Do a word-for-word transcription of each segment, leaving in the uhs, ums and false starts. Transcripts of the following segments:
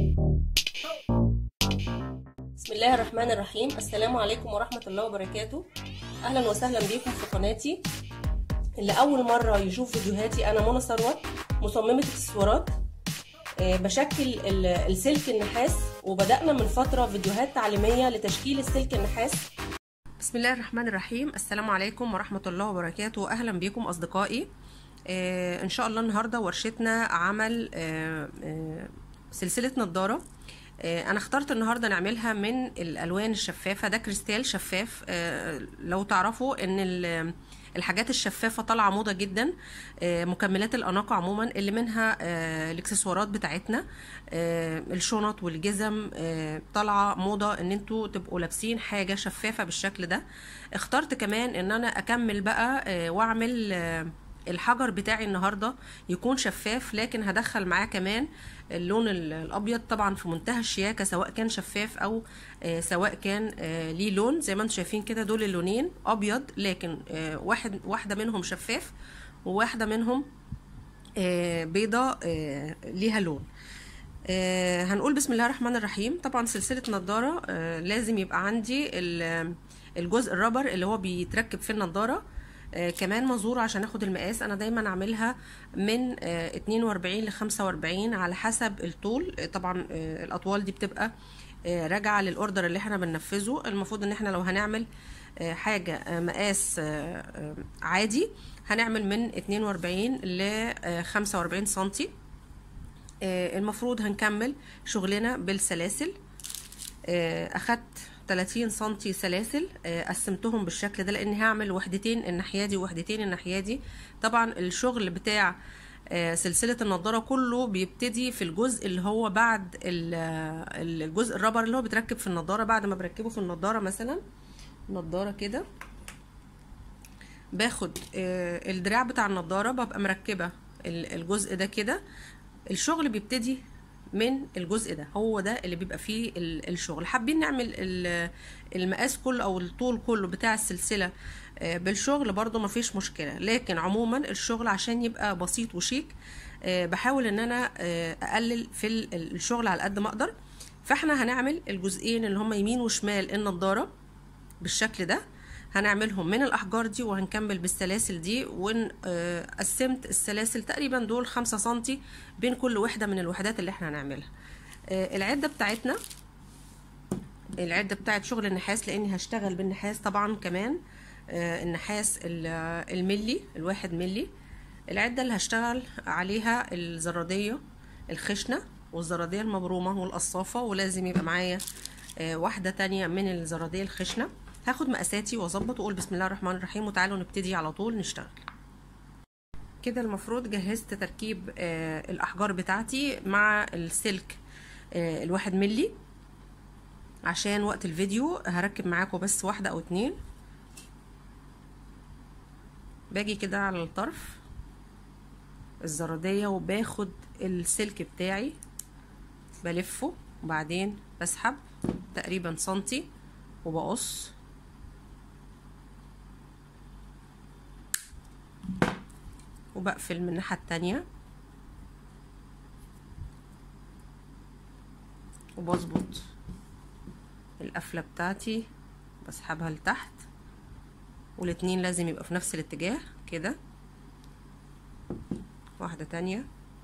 بسم الله الرحمن الرحيم. السلام عليكم ورحمة الله وبركاته. أهلا وسهلا بكم في قناتي. اللي أول مرة يشوف فيديوهاتي، أنا منى ثروت، مصممة اكسسوارات. أه بشكل السلك النحاس، وبدأنا من فترة فيديوهات تعليمية لتشكيل السلك النحاس. بسم الله الرحمن الرحيم. السلام عليكم ورحمة الله وبركاته. أهلا بكم أصدقائي. أه إن شاء الله النهاردة ورشتنا عمل أه أه سلسلة نظارة. انا اخترت النهارده نعملها من الالوان الشفافه. ده كريستال شفاف. لو تعرفوا ان الحاجات الشفافه طالعه موضه جدا، مكملات الاناقه عموما، اللي منها الاكسسوارات بتاعتنا، الشنط والجزم، طالعه موضه ان انتوا تبقوا لابسين حاجه شفافه بالشكل ده. اخترت كمان ان انا اكمل بقى واعمل الحجر بتاعي النهارده يكون شفاف، لكن هدخل معاه كمان اللون الابيض، طبعا في منتهى الشياكه، سواء كان شفاف او آه سواء كان آه ليه لون. زي ما انتم شايفين كده، دول اللونين ابيض، لكن آه واحد واحده منهم شفاف وواحده منهم آه بيضه آه ليها لون. آه هنقول بسم الله الرحمن الرحيم. طبعا سلسله نظاره آه لازم يبقى عندي الجزء الرابر اللي هو بيتركب في النظاره، آه كمان مزور عشان اخد المقاس. انا دايما اعملها من آه اتنين واربعين ل خمسة واربعين على حسب الطول. آه طبعا آه الاطوال دي بتبقى آه راجعه للاوردر اللي احنا بننفذه. المفروض ان احنا لو هنعمل آه حاجه آه مقاس آه آه عادي، هنعمل من اتنين واربعين ل خمسة واربعين سنتي. آه المفروض هنكمل شغلنا بالسلاسل. آه اخدت تلاتين سنتي سلاسل، قسمتهم بالشكل ده لان هعمل وحدتين الناحيه دي ووحدتين الناحيه دي. طبعا الشغل بتاع سلسله النضاره كله بيبتدي في الجزء اللي هو بعد الجزء الرابر اللي هو بيتركب في النضاره. بعد ما بركبه في النضاره، مثلا نضاره كده، باخد الدراع بتاع النضاره، ببقى مركبه الجزء ده كده. الشغل بيبتدي من الجزء ده، هو ده اللي بيبقى فيه الشغل. حابين نعمل المقاس كله او الطول كله بتاع السلسله بالشغل، برضو مفيش مشكله، لكن عموما الشغل عشان يبقى بسيط وشيك بحاول ان انا اقلل في الشغل على قد ما اقدر. فاحنا هنعمل الجزئين اللي هم يمين وشمال النضاره بالشكل ده، هنعملهم من الاحجار دي وهنكمل بالسلاسل دي. وقسمت السلاسل تقريبا دول خمسة سنتي بين كل وحده من الوحدات اللي احنا هنعملها. العده بتاعتنا العده بتاعت شغل النحاس، لاني هشتغل بالنحاس طبعا كمان. النحاس الملي، الواحد ملي. العده اللي هشتغل عليها الزراديه الخشنه والزراديه المبرومه والقصافه، ولازم يبقى معايا واحده تانية من الزراديه الخشنه. هاخد مقاساتي واظبط واقول بسم الله الرحمن الرحيم، وتعالوا نبتدي على طول نشتغل. كده المفروض جهزت تركيب آه الاحجار بتاعتي مع السلك آه الواحد ملي. عشان وقت الفيديو هركب معاكم بس واحدة او اتنين. باجي كده على الطرف الزرادية وباخد السلك بتاعي بلفه، وبعدين بسحب تقريبا سنتي وبقص، وبقفل من الناحية التانية وبظبط القفلة بتاعتي، بسحبها لتحت، والاتنين لازم يبقى في نفس الاتجاه كده. واحدة تانية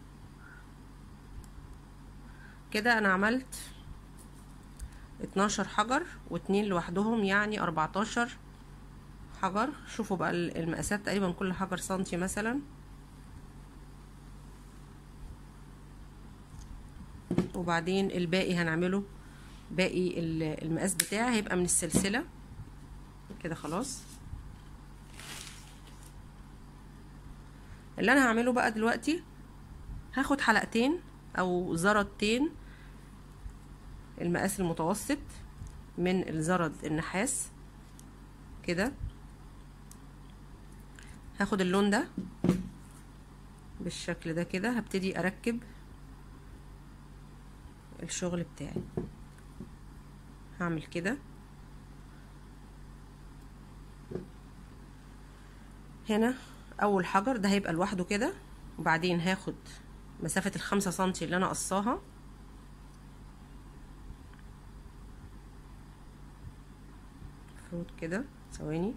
كده. انا عملت اتناشر حجر واتنين لوحدهم، يعني اربعتاشر حجر. شوفوا بقى المقاسات، تقريبا كل حجر سنتي مثلا. وبعدين الباقي هنعمله، باقي المقاس بتاعي هيبقى من السلسلة كده. خلاص، اللي انا هعمله بقى دلوقتي، هاخد حلقتين او زردتين المقاس المتوسط من الزرد النحاس كده. هاخد اللون ده بالشكل ده كده، هبتدي اركب الشغل بتاعي. هعمل كده هنا. اول حجر ده هيبقى لوحده كده، وبعدين هاخد مسافة الخمسة سنتي اللي انا قصاها المفروض كده. ثواني،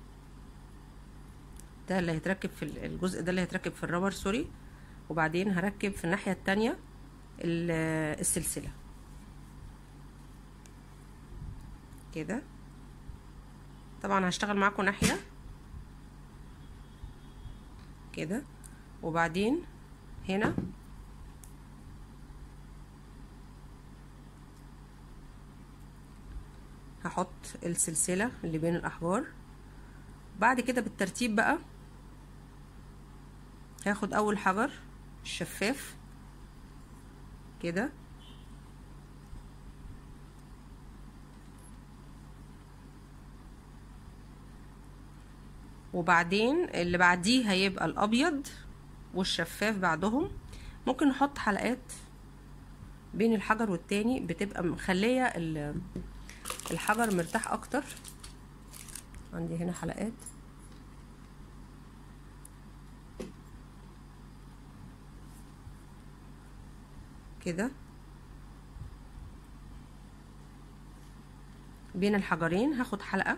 ده اللي هيتركب في الجزء ده اللي هيتركب في الرابر سوري، وبعدين هركب في الناحية التانية السلسلة كده. طبعا هشتغل معاكم ناحية كده، وبعدين هنا هحط السلسلة اللي بين الأحجار. بعد كده بالترتيب بقى هاخد أول حجر الشفاف كده، وبعدين اللي بعديه هيبقى الأبيض والشفاف بعدهم. ممكن نحط حلقات بين الحجر والتاني، بتبقى مخلية الحجر مرتاح أكتر. عندي هنا حلقات كده بين الحجرين، هاخد حلقة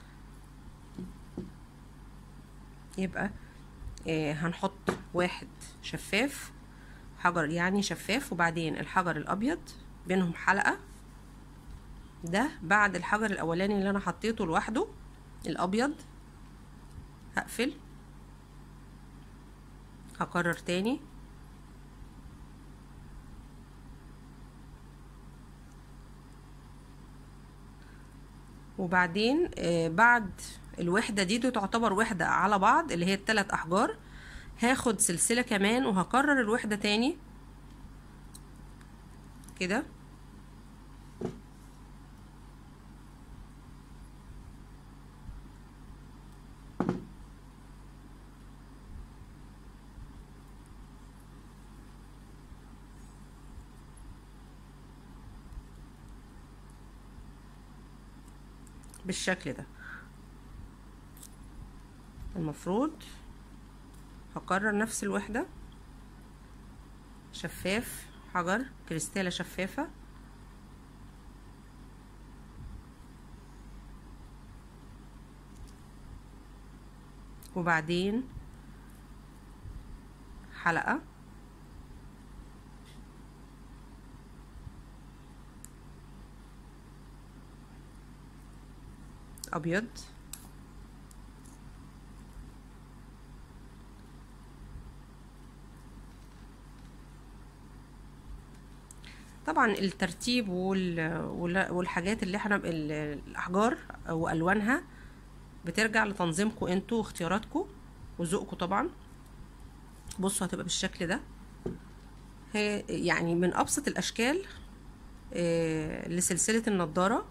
يبقى آه هنحط واحد شفاف، حجر يعني شفاف، وبعدين الحجر الأبيض بينهم حلقة. ده بعد الحجر الأولاني اللي أنا حطيته لوحده الأبيض. هقفل، هكرر تاني، وبعدين آه بعد الوحدة دي, دي تعتبر وحدة على بعض اللي هي الثلاث أحجار، هاخد سلسلة كمان وهكرر الوحدة تاني كده. بالشكل ده. المفروض هكرر نفس الوحدة، شفاف، حجر كريستالة شفافة، وبعدين حلقة أبيض، طبعا الترتيب والحاجات اللي احنا الأحجار وألوانها بترجع لتنظيمكم انتوا واختياراتكم وذوقكم طبعا. بصوا هتبقى بالشكل ده. هي يعني من أبسط الأشكال لسلسلة النضارة.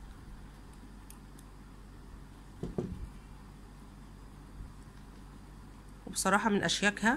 وبصراحة من أشياكها،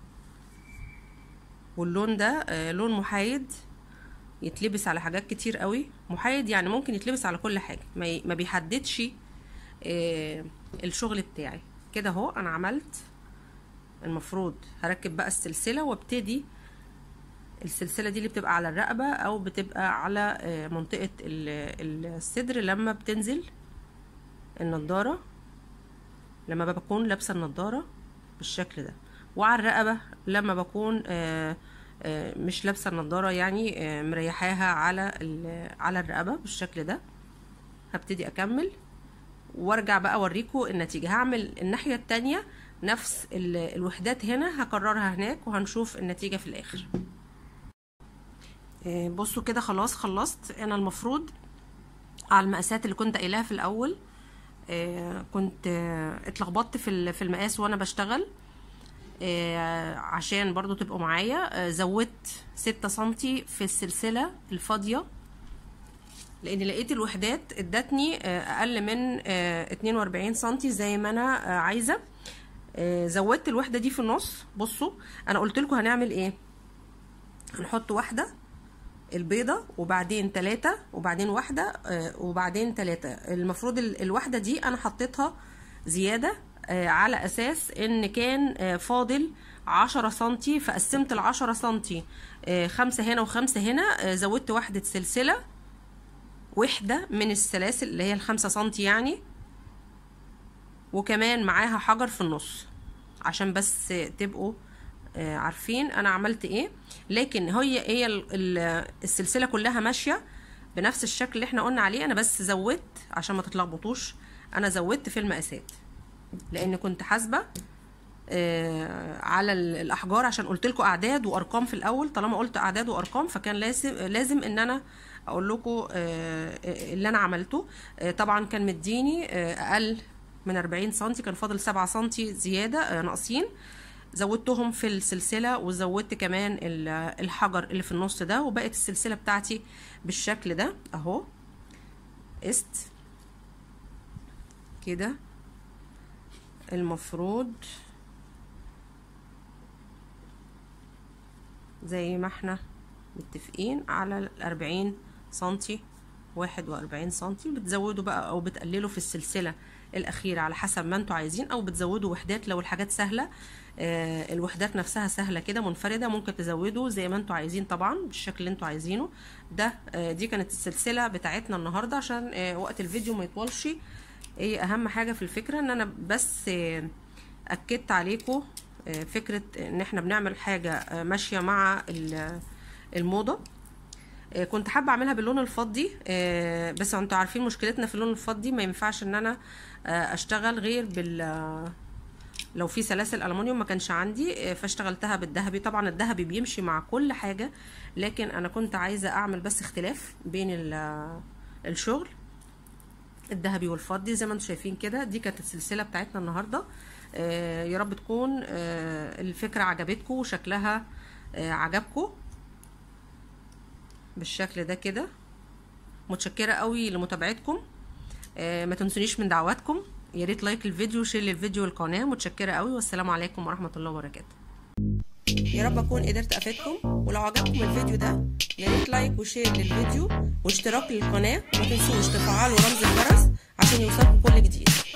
واللون ده لون محايد، يتلبس على حاجات كتير قوي. محايد يعني ممكن يتلبس على كل حاجة، ما بيحددش الشغل بتاعي كده. اهو انا عملت. المفروض هركب بقى السلسلة وابتدي. السلسلة دي اللي بتبقى على الرقبة او بتبقى على منطقة الصدر لما بتنزل النضارة، لما بكون لابسة النضارة بالشكل ده، وعلى الرقبة لما بكون مش لابسة النضارة، يعني مريحاها على على الرقبة بالشكل ده. هبتدي اكمل وارجع بقى اوريكم النتيجة. هعمل الناحية التانية نفس الوحدات هنا، هكررها هناك وهنشوف النتيجة في الاخر. بصوا كده خلاص خلصت. انا المفروض على المقاسات اللي كنت قايلاها في الاول، كنت اتلخبطت في في المقاس وانا بشتغل، عشان برضو تبقوا معايا. زودت ستة سنتي في السلسلة الفاضية، لان لقيت الوحدات ادتني اقل من اتنين واربعين سنتي زي ما انا عايزة. زودت الوحدة دي في النص. بصوا انا قلت لكم هنعمل ايه. هنحط واحدة البيضة وبعدين تلاتة وبعدين واحدة وبعدين تلاتة. المفروض الواحدة دي انا حطيتها زيادة على اساس ان كان فاضل عشرة سنتي، فقسمت العشرة سنتي خمسة هنا وخمسة هنا. زودت واحدة سلسلة وحدة من السلاسل اللي هي الخمسة سنتي يعني، وكمان معاها حجر في النص عشان بس تبقوا عارفين انا عملت ايه. لكن هي هي السلسلة كلها ماشية بنفس الشكل اللي احنا قلنا عليه. انا بس زودت عشان ما تتلخبطوش، انا زودت في المقاسات لان كنت حاسبة آه على الاحجار، عشان قلت لكم اعداد وارقام في الاول. طالما قلت اعداد وارقام فكان لازم لازم ان انا اقول لكم آه اللي انا عملته. آه طبعا كان مديني آه اقل من أربعين سنتي، كان فاضل سبعة سنتي زياده آه ناقصين، زودتهم في السلسله وزودت كمان الحجر اللي في النص ده، وبقت السلسله بتاعتي بالشكل ده اهو. قست كده المفروض زي ما احنا متفقين على الأربعين سنتي، واحد وأربعين سنتي. بتزودوا بقى او بتقللوا في السلسله الاخيره على حسب ما انتوا عايزين، او بتزودوا وحدات لو الحاجات سهله. آه الوحدات نفسها سهله كده منفرده، ممكن تزودوا زي ما انتوا عايزين طبعا بالشكل اللي انتوا عايزينه ده. آه دي كانت السلسله بتاعتنا النهارده عشان آه وقت الفيديو ما يطولش. ايه اهم حاجه في الفكره ان انا بس آه اكدت عليكم فكرة ان احنا بنعمل حاجة ماشية مع الموضة. كنت حابة اعملها باللون الفضي، بس انتوا عارفين مشكلتنا في اللون الفضي، ما ينفعش ان انا اشتغل غير بال لو في سلاسل ألمونيوم ما كانش عندي، فاشتغلتها بالذهبي. طبعا الذهبي بيمشي مع كل حاجة، لكن انا كنت عايزة اعمل بس اختلاف بين الشغل الذهبي والفضي زي ما انتم شايفين كده. دي كانت السلسلة بتاعتنا النهاردة. آه يا رب تكون آه الفكرة عجبتكم وشكلها آه عجبكم بالشكل ده كده. متشكرة قوي لمتابعتكم، آه ما تنسونيش من دعواتكم. يا ريت لايك الفيديو وشير للفيديو والقناة. متشكرة قوي والسلام عليكم ورحمة الله وبركاته. يا رب اكون قدرت افيدكم، ولو عجبكم الفيديو ده يا ريت لايك وشير للفيديو واشتراك للقناة، وما تنسوش تفعلوا رمز الجرس عشان يوصلكم كل جديد.